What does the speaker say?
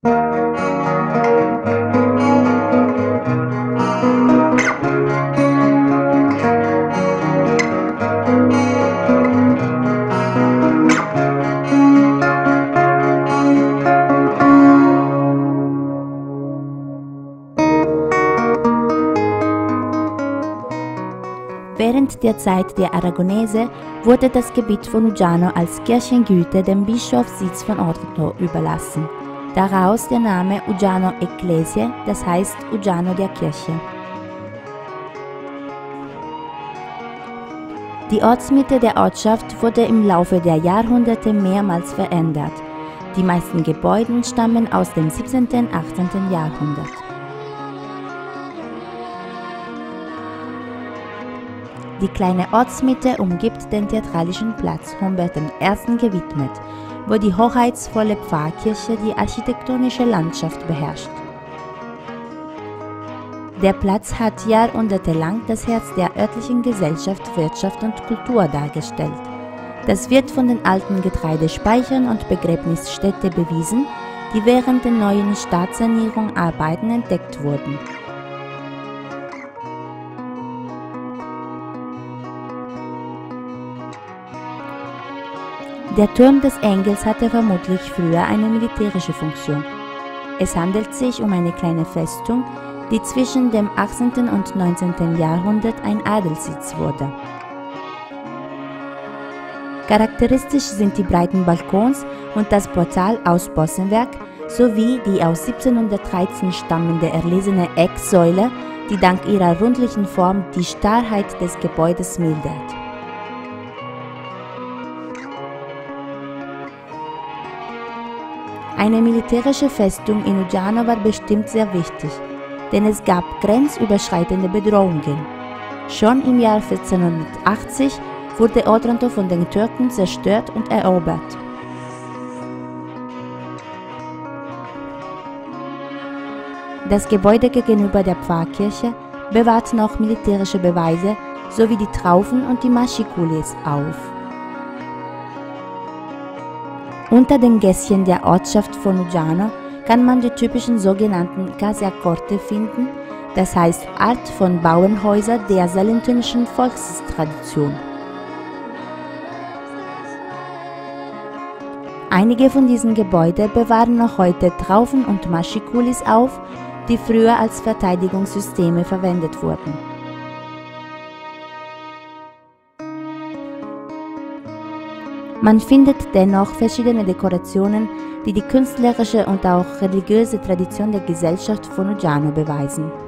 Während der Zeit der Aragonese wurde das Gebiet von Uggiano als Kirchengüter dem Bischofssitz von Otranto überlassen. Daraus der Name Uggiano Ecclesiae, das heißt Uggiano der Kirche. Die Ortsmitte der Ortschaft wurde im Laufe der Jahrhunderte mehrmals verändert. Die meisten Gebäude stammen aus dem 17. und 18. Jahrhundert. Die kleine Ortsmitte umgibt den theatralischen Platz Humbert I. gewidmet, wo die hoheitsvolle Pfarrkirche die architektonische Landschaft beherrscht. Der Platz hat jahrhundertelang das Herz der örtlichen Gesellschaft, Wirtschaft und Kultur dargestellt. Das wird von den alten Getreidespeichern und Begräbnisstätte bewiesen, die während der neuen Stadtsanierung-Arbeiten entdeckt wurden. Der Turm des Engels hatte vermutlich früher eine militärische Funktion. Es handelt sich um eine kleine Festung, die zwischen dem 18. und 19. Jahrhundert ein Adelssitz wurde. Charakteristisch sind die breiten Balkons und das Portal aus Bossenwerk sowie die aus 1713 stammende erlesene Ecksäule, die dank ihrer rundlichen Form die Starrheit des Gebäudes mildert. Eine militärische Festung in Uggiano war bestimmt sehr wichtig, denn es gab grenzüberschreitende Bedrohungen. Schon im Jahr 1480 wurde Otranto von den Türken zerstört und erobert. Das Gebäude gegenüber der Pfarrkirche bewahrt noch militärische Beweise sowie die Traufen und die Machikulis auf. Unter den Gässchen der Ortschaft von Uggiano kann man die typischen sogenannten Case a Corte finden, das heißt Art von Bauernhäusern der salentinischen Volkstradition. Einige von diesen Gebäuden bewahren noch heute Traufen und Machikulis auf, die früher als Verteidigungssysteme verwendet wurden. Man findet dennoch verschiedene Dekorationen, die die künstlerische und auch religiöse Tradition der Gesellschaft von Uggiano beweisen.